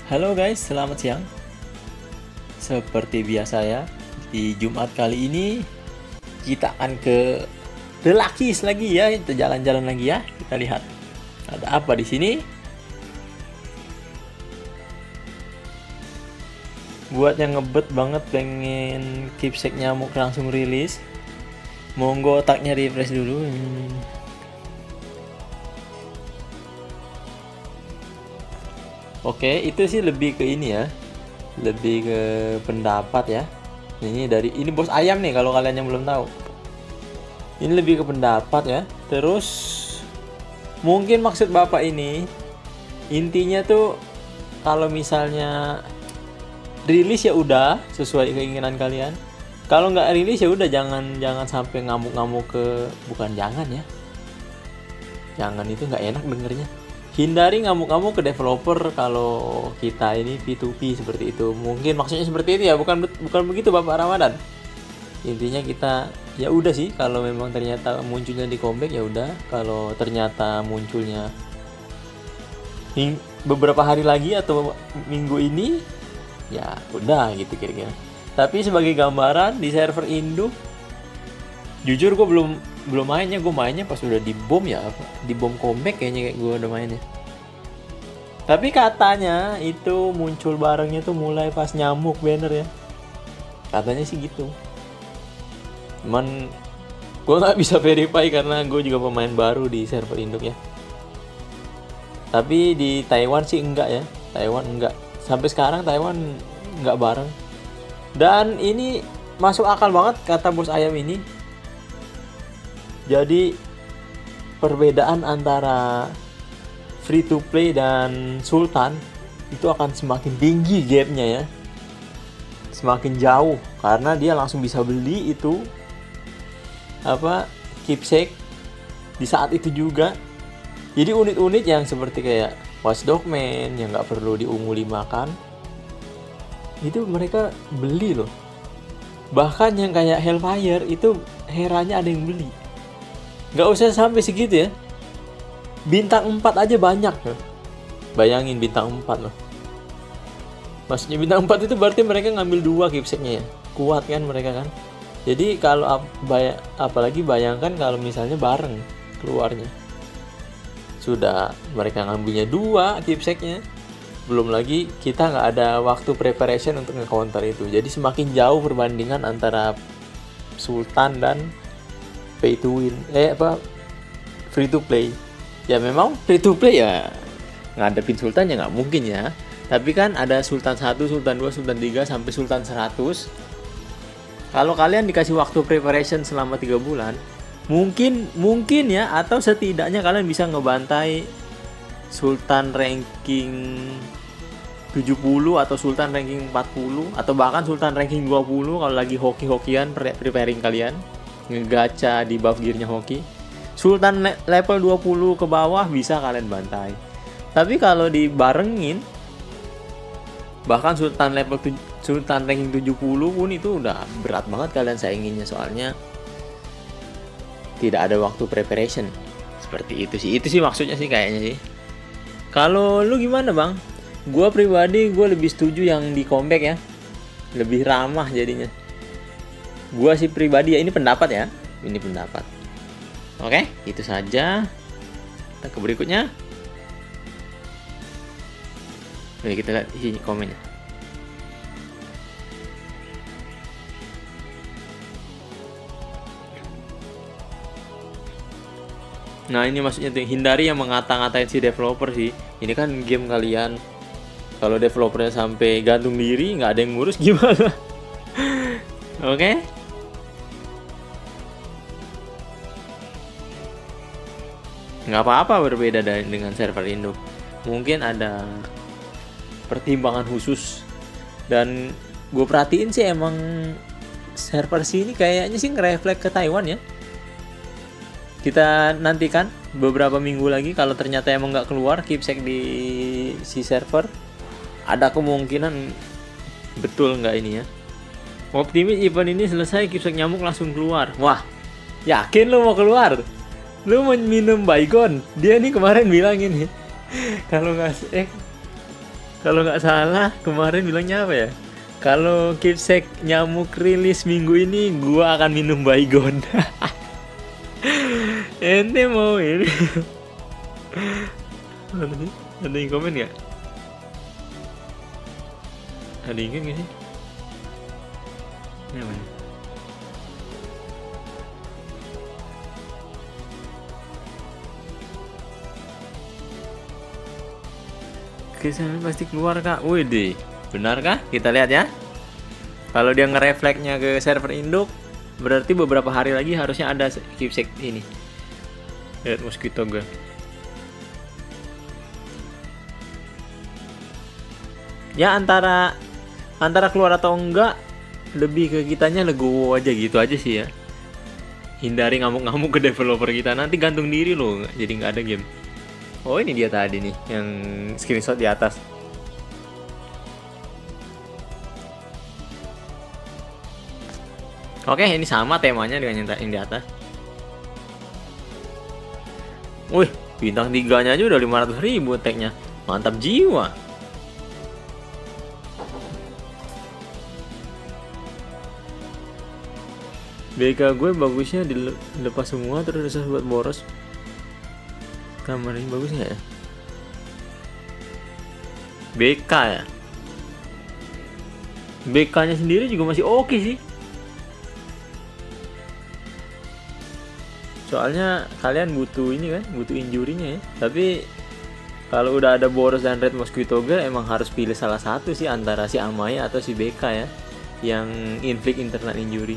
Halo guys, selamat siang. Seperti biasa ya, di Jumat kali ini kita akan ke The Lucky's lagi ya, kita jalan-jalan lagi ya. Kita lihat ada apa di sini. Buat yang ngebet banget pengen keepsake nyamuk langsung rilis, monggo otaknya refresh dulu. Oke, itu sih lebih ke ini ya, lebih ke pendapat ya. Ini bos ayam nih kalau kalian yang belum tahu. Ini lebih ke pendapat ya. Terus mungkin maksud bapak ini intinya tuh kalau misalnya rilis ya udah sesuai keinginan kalian. Kalau nggak rilis ya udah jangan sampai ngamuk-ngamuk bukan jangan ya. Jangan, itu nggak enak dengernya. Hindari ngamuk-ngamuk ke developer kalau kita ini P2P seperti itu. Mungkin maksudnya seperti itu ya, bukan begitu Bapak Ramadan. Intinya kita ya udah sih, kalau memang ternyata munculnya di comeback ya udah, kalau ternyata munculnya beberapa hari lagi atau minggu ini ya udah gitu kira-kira. Tapi sebagai gambaran di server Indo, jujur gue belum mainnya, gue mainnya pas udah di bom ya, di bom comeback kayaknya kayak gue udah mainnya. Tapi katanya itu muncul barengnya tuh mulai pas nyamuk banner ya, katanya sih gitu. Cuman gue nggak bisa verify karena gue juga pemain baru di server induk ya. Tapi di Taiwan sih enggak ya, Taiwan enggak, sampai sekarang Taiwan enggak bareng. Dan ini masuk akal banget kata bos ayam ini. Jadi perbedaan antara free to play dan Sultan itu akan semakin tinggi gapnya ya, semakin jauh, karena dia langsung bisa beli itu keepsake di saat itu juga. Jadi unit-unit yang seperti kayak Watchdog Man yang nggak perlu diungu 5 kan, itu mereka beli loh. Bahkan yang kayak Hellfire itu heranya ada yang beli. Nggak usah sampai segitu ya, bintang 4 aja banyak loh. Bayangin bintang 4 loh. Maksudnya bintang 4 itu berarti mereka ngambil 2 keepsake-nya ya. Kuat kan mereka kan. Jadi kalau apalagi bayangkan kalau misalnya bareng keluarnya. Sudah mereka ngambilnya 2 keepsake-nya. Belum lagi kita nggak ada waktu preparation untuk nge-counter itu. Jadi semakin jauh perbandingan antara Sultan dan pay to win, free to play. Ya memang free to play ya, ngadepin Sultan ya nggak mungkin ya. Tapi kan ada Sultan 1, Sultan 2, Sultan 3 sampai Sultan 100. Kalau kalian dikasih waktu preparation selama 3 bulan, mungkin ya, atau setidaknya kalian bisa ngebantai Sultan ranking 70 atau Sultan ranking 40 atau bahkan Sultan ranking 20 kalau lagi hoki-hokian preparing kalian ngegacha di buff gearnya hoki. Sultan level 20 ke bawah bisa kalian bantai. Tapi kalau dibarengin, bahkan Sultan ranking 70 pun itu udah berat banget kalian sainginnya, soalnya tidak ada waktu preparation. Seperti itu sih maksudnya sih kayaknya sih. Kalau lu gimana bang? Gua pribadi lebih setuju yang di comeback ya, lebih ramah jadinya. Gua sih pribadi ya, ini pendapat ya, ini pendapat. Oke, itu saja. Kita ke berikutnya. Oke, kita lihat isi komennya. Nah ini maksudnya tuh, hindari yang mengata-ngatain si developer sih. Ini kan game kalian. Kalau developernya sampai gantung diri, nggak ada yang ngurus gimana? Oke? Nggak apa-apa berbeda dengan server Indo. Mungkin ada pertimbangan khusus. Dan gue perhatiin sih emang server sini kayaknya sih nge-reflect ke Taiwan ya. Kita nantikan beberapa minggu lagi, kalau ternyata emang nggak keluar keepsake di si server, ada kemungkinan betul nggak ini ya. Optimis event ini selesai keepsake nyamuk langsung keluar. Wah, yakin lo mau keluar? Lu minum baygon. Dia nih kemarin bilang ini kalau nggak Kalau nggak salah kemarin bilangnya apa ya? Kalau Keepsake nyamuk rilis minggu ini, gua akan minum Baygon. Ente mau ini? Ada yang komen nggak? Ada yang nggak sih? Ini apa nih? Kesan pasti keluar kak. Wih deh, benar kah? Kita lihat ya. Kalau dia ngerefleksnya ke server induk, berarti beberapa hari lagi harusnya ada Keepsake ini. Lihat mosquito gue. Ya antara keluar atau enggak, lebih ke kitanya legowo aja gitu aja sih ya. Hindari ngamuk-ngamuk ke developer kita, nanti gantung diri loh, jadi nggak ada game. Oh ini dia tadi nih yang screenshot di atas. Oke, ini sama temanya dengan yang di atas. Wih, bintang 3-nya aja udah 500.000 tagnya. Mantap jiwa. BK gue bagusnya dilepas semua terus buat boros. Kamar ini bagus nggak ya? BK ya? BK nya sendiri juga masih oke sih. Soalnya kalian butuh ini kan, butuh injurinya ya. Tapi kalau udah ada boros dan red mosquito girl, emang harus pilih salah satu sih, antara si Amaya atau si BK ya, yang inflict internal injury.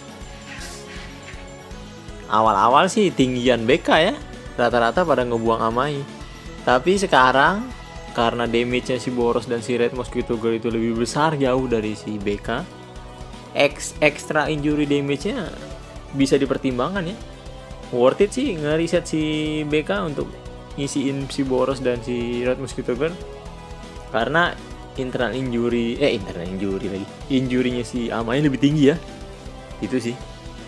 Awal-awal sih tinggian BK ya, rata-rata pada ngebuang Amai. Tapi sekarang karena damage-nya si boros dan si red mosquito girl itu lebih besar jauh dari si BK, extra injury damage-nya bisa dipertimbangkan ya. Worth it sih ngeriset si BK untuk ngisiin si boros dan si red mosquito girl, karena internal injury lagi, injury-nya si Amai lebih tinggi ya. Itu sih.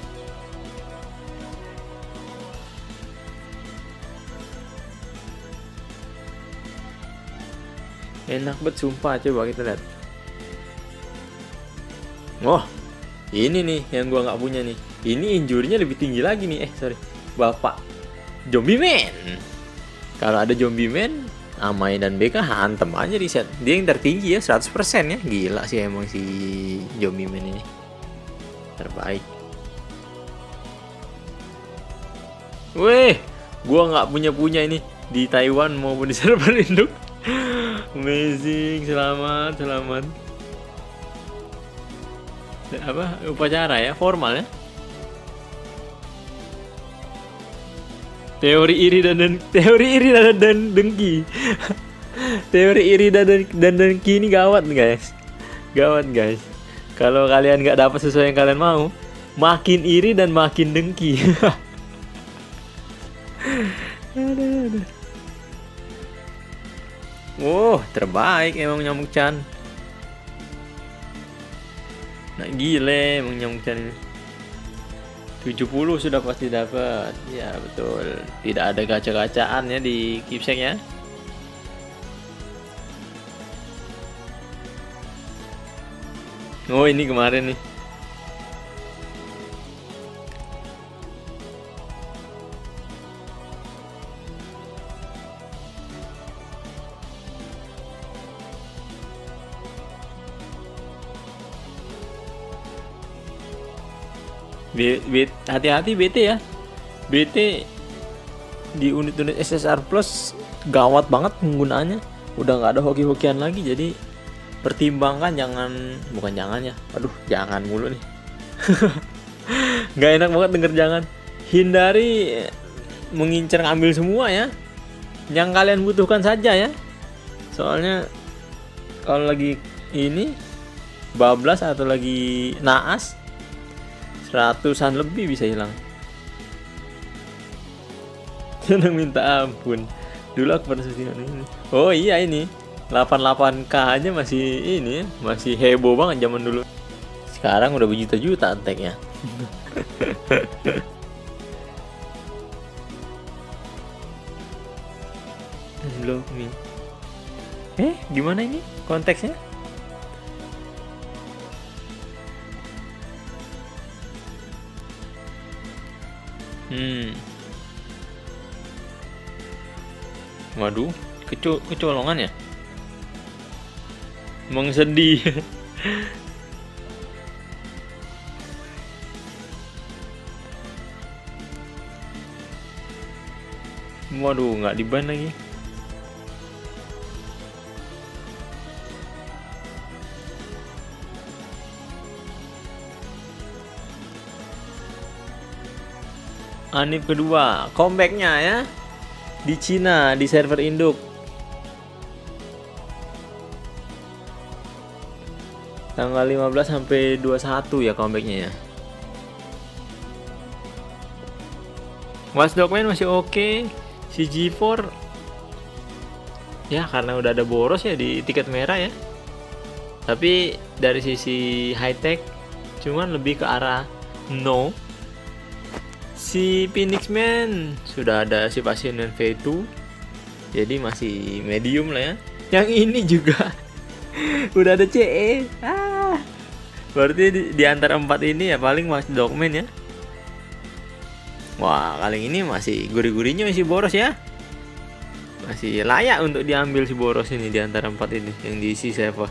Enak banget sumpah, coba kita lihat. Oh, ini nih yang gua nggak punya nih. Ini injurinya lebih tinggi lagi nih. Bapak Zombie Man. Kalau ada Zombie Man, Amai dan BK hantem aja di set. Dia yang tertinggi ya, 100% ya. Gila sih emang si Zombie Man ini. Terbaik. Weh, gua nggak punya ini di Taiwan maupun di server induk. Amazing, selamat. Apa upacara ya, formal ya. Teori iri dan dengki. Teori iri dan dengki ini gawat guys. Kalau kalian nggak dapat sesuai yang kalian mau, makin iri dan makin dengki. Aduh. Oh, terbaik emang Nyamuk Chan. Nah, gile emang Nyamuk Chan ini. 70 sudah pasti dapat. Ya, betul. Tidak ada gacha-gacaan ya di Keepsake ya. Oh, ini kemarin nih. Hati-hati BT ya. BT di unit-unit SSR Plus gawat banget penggunaannya. Udah nggak ada hoki-hokian lagi, jadi pertimbangkan jangan mulu nih. Nggak enak banget denger jangan. Hindari mengincar ngambil semua ya. Yang kalian butuhkan saja ya. Soalnya kalau lagi ini bablas atau lagi naas, 100-an lebih bisa hilang. Jangan minta ampun. Dulu aku pernah ini. Oh iya, ini 88k aja masih ini ya, masih heboh banget zaman dulu. Sekarang udah berjuta-juta tagnya. Unblock me. Gimana ini konteksnya? Waduh, kecolongan ya? Emang sedih. Waduh, nggak diban lagi. Anip kedua, comebacknya ya di Cina, di server induk. Tanggal 15 sampai 21 ya comebacknya ya. Watch Dogs Man masih oke. Si G4 ya karena udah ada boros ya di tiket merah ya. Tapi dari sisi high tech cuman lebih ke arah no. Si Phoenix Man sudah ada si Passion dan V2. Jadi masih medium lah ya. Yang ini juga udah ada CE. Berarti di antara 4 ini ya paling Watch Dogs Man ya. Wah, kali ini masih gurih-gurihnya si boros ya. Masih layak untuk diambil si boros ini di antara 4 ini yang diisi server.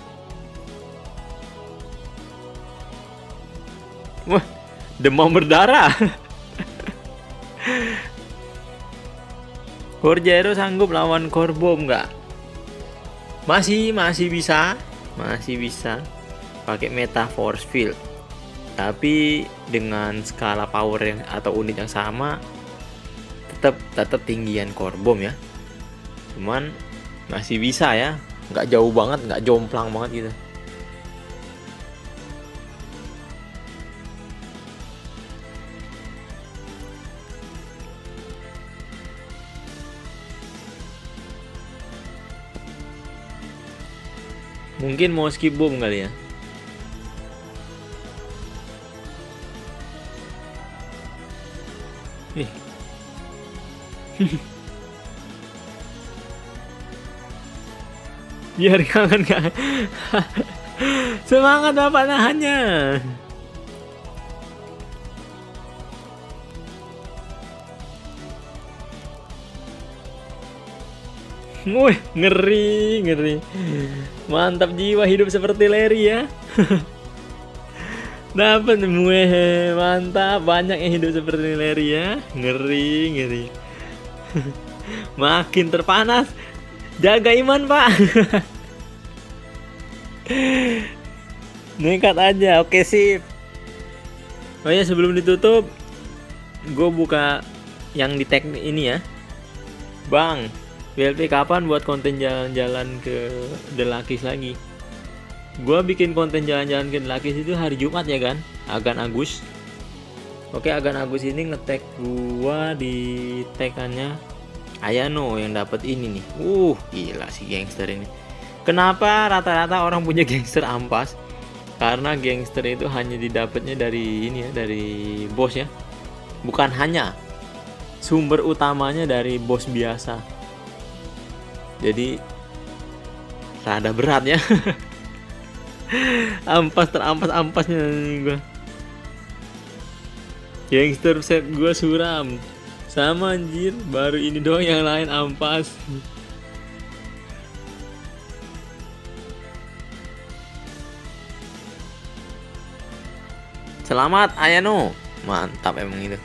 Wah, demam berdarah. Corjero sanggup lawan Corbom nggak? Masih bisa pakai Meta Force Field, tapi dengan skala power yang atau unit yang sama, tetap tinggian Corbom ya. Cuman masih bisa ya, nggak jauh banget, nggak jomplang banget gitu. Mungkin mau skip bom kali ya. Biar kangen. Semangat bapak nahannya. Wih, ngeri. Mantap jiwa hidup seperti Larry ya. Dapat mantap, banyak yang hidup seperti Larry ya. Ngeri. Makin terpanas. Jaga iman, Pak. Nekat aja. Oke, sip. Oh ya, sebelum ditutup, gue buka yang di tag ini ya. Bang, BLP kapan buat konten jalan-jalan ke The Lakis lagi? Gua bikin konten jalan-jalan ke The Lakis itu hari Jumat ya kan? Agan Agus. Oke, Agan Agus ini nge-tag gua di tagannya Ayano yang dapat ini nih. Gila si gangster ini. Kenapa rata-rata orang punya gangster ampas? Karena gangster itu hanya didapatnya dari ini ya, dari bos ya. Bukan hanya. Sumber utamanya dari bos biasa. Jadi rada berat ya. Ampasnya gue. Gangster set gue suram. Sama anjir, baru ini doang yang lain ampas. Selamat Ayano. Mantap emang itu.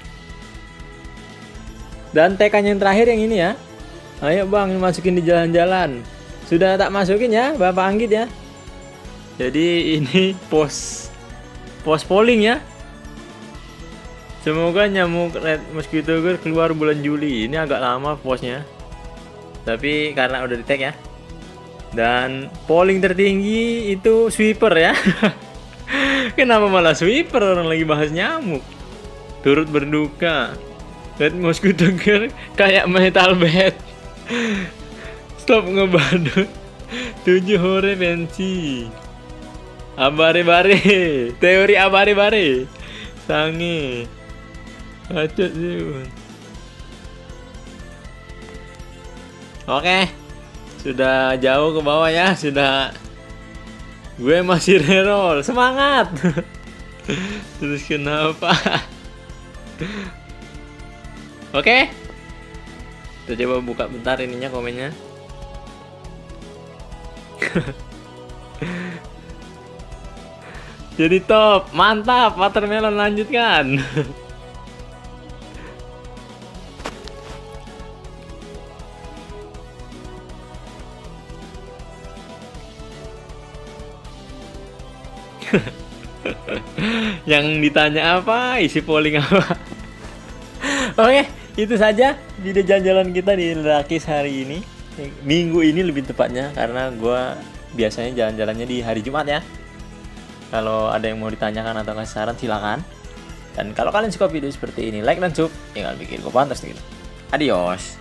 Dan tekan yang terakhir yang ini ya. Ayo bang, masukin di jalan-jalan. Sudah tak masukin ya, Bapak Anggit ya. Jadi ini pos polling ya. Semoga nyamuk Red Mosquito Girl keluar bulan Juli. Ini agak lama posnya. Tapi karena udah di tag ya. Dan polling tertinggi itu sweeper ya. Kenapa malah sweeper, orang lagi bahas nyamuk. Turut berduka. Red Mosquito Girl kayak metal bed. Stop ngebadut. 7 hore pensi. Abare-bare. Teori abare-bare. Sange. Bacot sih. Oke. Sudah jauh ke bawah ya, sudah. Gue masih reroll, semangat. Terus kenapa? Oke. Kita coba buka bentar ininya komennya. Jadi top, mantap, watermelon lanjutkan. Yang ditanya apa, isi polling apa. Oke, itu saja video jalan-jalan kita di Lakis hari ini. Minggu ini lebih tepatnya, karena gue biasanya jalan-jalannya di hari Jumat ya. Kalau ada yang mau ditanyakan atau ngasih saran silakan. Dan kalau kalian suka video seperti ini, like dan sub, tinggal bikin gue pantas gitu. Adios.